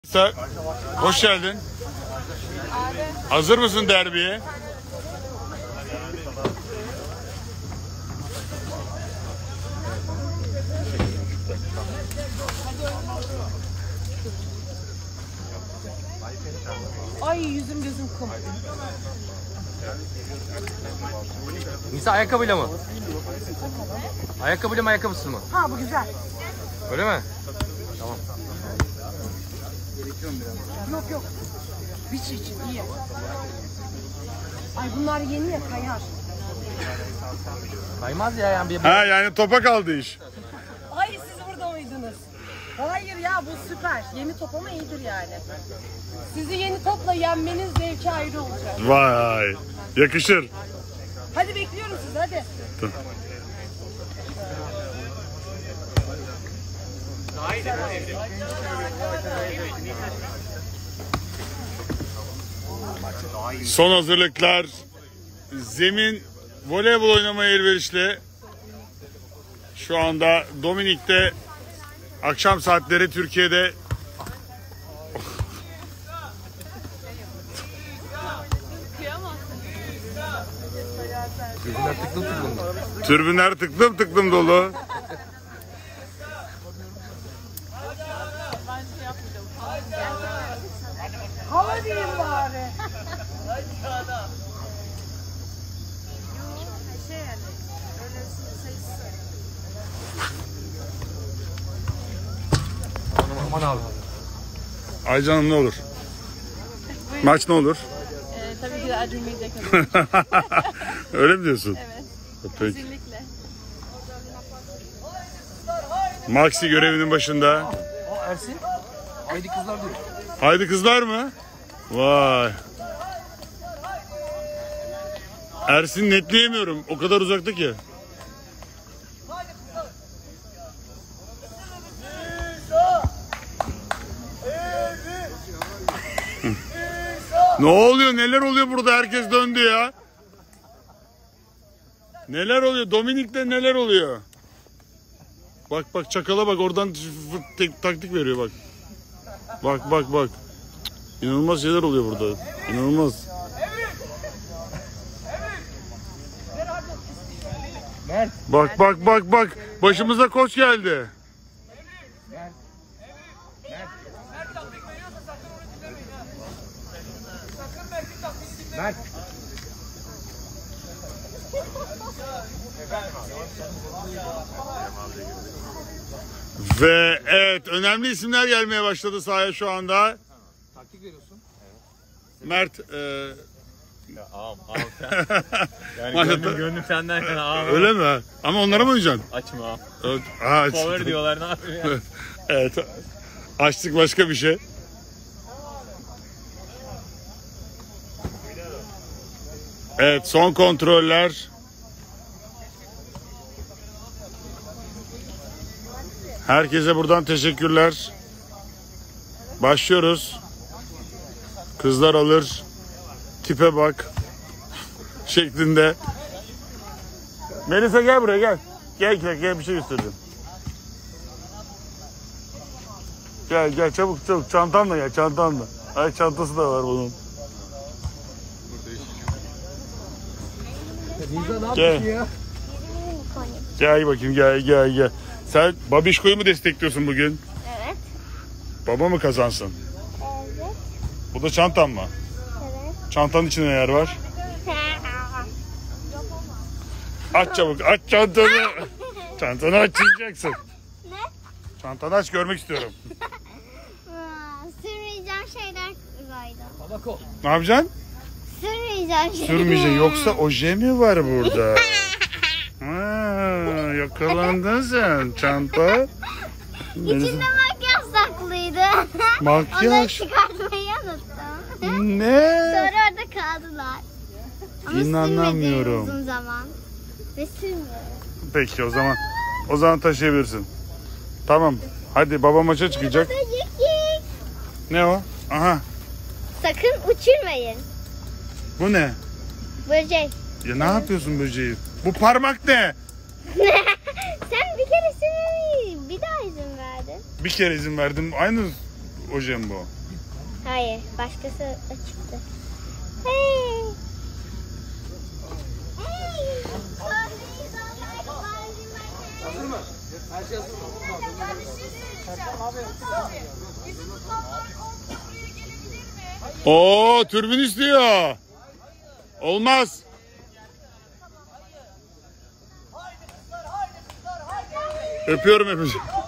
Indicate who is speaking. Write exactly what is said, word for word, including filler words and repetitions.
Speaker 1: Sa- Hoş geldin. Hazır mısın derbiye?
Speaker 2: Ay yüzüm gözüm kum.
Speaker 3: Nisa ayakkabıyla mı? Ayakkabıyla mı ayakkabısız mı?
Speaker 2: Ha bu güzel.
Speaker 3: Öyle mi? Tamam.
Speaker 2: Yok yok. Biç için iyi. Ay bunlar yeni ya kayar.
Speaker 3: Kaymaz ya yani bir...
Speaker 1: Ha yani topa kaldı iş.
Speaker 2: Ay siz burada mıydınız? Hayır ya bu süper. Yeni top ama iyidir yani. Sizi yeni topla yenmeniz zevki ayrı olacak.
Speaker 1: Vay. Yakışır.
Speaker 2: Hadi bekliyorum sizi hadi.
Speaker 1: Son hazırlıklar. Zemin voleybol oynamaya elverişli. Şu anda Dominik'te akşam saatleri Türkiye'de
Speaker 3: Gözümler tıklım tıklım.
Speaker 1: türbünler tıklım tıklım dolu.
Speaker 2: Hava diyeyim bari.
Speaker 3: Aman abi.
Speaker 1: Aycan'ım ne olur? Maç ne olur?
Speaker 4: Ee, tabii ki de acımayacak olur.
Speaker 1: Öyle mi diyorsun?
Speaker 4: Evet.
Speaker 1: Peki.
Speaker 4: Kesinlikle.
Speaker 1: Maxi görevinin başında.
Speaker 3: Aa Ersin. Haydi kızlar diyor.
Speaker 1: Haydi kızlar mı? Vay. Ersin netleyemiyorum. O kadar uzakta ki. Ne oluyor? Neler oluyor burada? Herkes döndü ya. Neler oluyor? Dominik'te neler oluyor? Bak bak çakala bak oradan tek, taktik veriyor bak. Bak bak bak. İnanılmaz şeyler oluyor burada. İnanılmaz.
Speaker 3: Mert.
Speaker 1: Bak bak bak bak. Başımıza koç geldi.
Speaker 3: Mert.
Speaker 1: Ve evet önemli isimler gelmeye başladı sahaya şu anda.
Speaker 3: Taktik veriyorsun.
Speaker 1: Mert e,
Speaker 5: Ya ağam ağam sen. Yani gönlüm, gönlüm senden yana ağam.
Speaker 1: öyle mi? Ama onlara mı oynayacaksın?
Speaker 5: Açma ağam.
Speaker 1: Evet. Aa,
Speaker 5: Power diyorlar ne yapıyor ya?
Speaker 1: evet. Açtık başka bir şey. Evet son kontroller. Herkese buradan teşekkürler. Başlıyoruz. Kızlar alır. Tipe bak. Şeklinde. Melisa gel buraya gel. Gel gel gel bir şey göstereceğim. Gel gel çabuk çabuk çantanla gel çantanla. Ay çantası da var bunun.
Speaker 3: Nisa ne
Speaker 1: Gel.
Speaker 3: yapıyorsun ya?
Speaker 1: Gel bakayım gel gel gel. Sen Babişko'yu mu destekliyorsun bugün?
Speaker 4: Evet.
Speaker 1: Baba mı kazansın?
Speaker 4: Evet.
Speaker 1: Bu da çantan mı?
Speaker 4: Evet.
Speaker 1: Çantanın içinde neler var? Aç çabuk aç çantanı. Çantanı açacaksın.
Speaker 4: Ne?
Speaker 1: Çantanı aç görmek istiyorum.
Speaker 4: Sürmeyeceğim şeyler vardı.
Speaker 3: Tabako.
Speaker 1: Ne yapacaksın?
Speaker 4: Sürmeyeceğim şeyler.
Speaker 1: Sürmeyeceksin yoksa oje mi var burada? Ha, yakalandın sen çanta.
Speaker 4: İçinde makyaj saklıydı.
Speaker 1: Makyaj.
Speaker 4: Onları çıkartmayı unuttum.
Speaker 1: Ne?
Speaker 4: Sonra orada kaldılar. Ama
Speaker 1: İnanamıyorum.
Speaker 4: sürmedim uzun zaman. Ve sürmüyorum.
Speaker 1: Peki o zaman. O zaman taşıyabilirsin. Tamam. Hadi baba maça çıkacak.
Speaker 4: Böcek.
Speaker 1: Ne o? Aha.
Speaker 4: Sakın uçurmayın.
Speaker 1: Bu ne?
Speaker 4: Böcek.
Speaker 1: Ya ne yapıyorsun böceği? Bu parmak ne?
Speaker 4: Sen bir keresini bir daha izin verdin.
Speaker 1: Bir kere izin verdim. Aynı o Jumbo.
Speaker 4: Hayır, başkası çıktı. Hey. Hey.
Speaker 3: Hazır mı? Her şey hazır mı?
Speaker 1: Oo, türbün istiyor. Olmaz. Öpüyorum hepinizi.